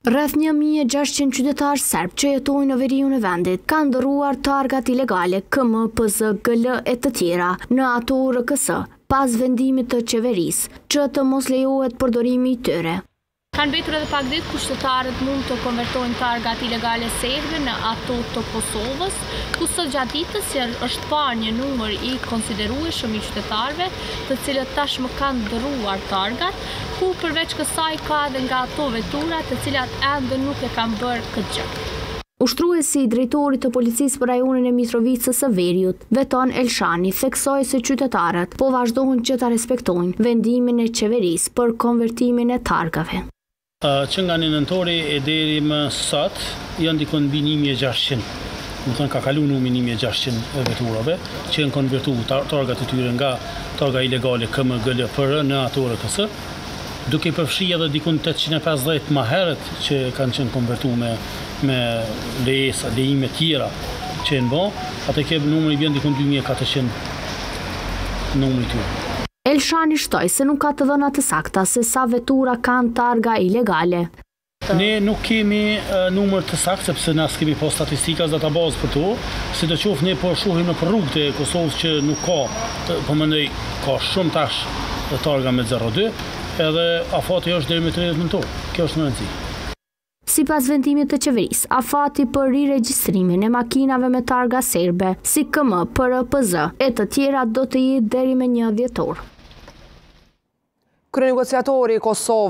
Rreth 1600 qytetarë serb që jetojnë në veriun e vendit kanë ndërruar targat ilegale KM, PZ, GL e të tjera në ato RKS pas vendimit të qeverisë që të mos lejohet përdorimi i tyre. Kanë mbetur edhe pak ditë ku qytetarët mund të konvertojnë targat ilegale serbe në ato të Kosovës, ku sot gjatë ditës është parë një numër i konsiderueshëm i qytetarëve, të cilët tashmë kanë ndërruar targat, ku përveç kësaj ka edhe nga ato vetura të cilat ende nuk e kanë bërë këtë gjë. Ushtruesi i drejtorit të policisë për rajonin e Mitrovicës së Veriut, Veton Elshani, theksoi se qytetarët po vazhdojnë që ta respektojnë vendimin e qeverisë për konvertimin e targave. Që nga nëntori e deri më sot janë dikon mbi 1600. Do të thënë ka kaluar numri 1600 veturave që janë konvertuar targat e tyre nga targa ilegale KM, GL, PR në ato RKS, duke përfshirë edhe dikon 850 më herët që kanë qenë konvertuar me lejime tjera që janë bën, atë që numri vjen dikon 2400 numri i tyre. Elshani shtoi se nuk ka të dhëna të sakta se sa vetura kanë targa ilegale. Ne nuk kemi numër të saktë sepse na s'kemi pas statistika, databazë për to, sidoqoftë ne po shohim në rrugët e Kosovës që nuk ka, po mendoj ka shumë tash targa me 02, edhe afati është deri me 30 nëntor. Kjo është më e rëndësishme. Sipas vendimit të qeverisë, afati për riregjistrimin e makinave me targa serbe, si KM, PR, PZ e të tjera do të jetë deri me 1 dhjetor. Kryenegociatori i Kosovës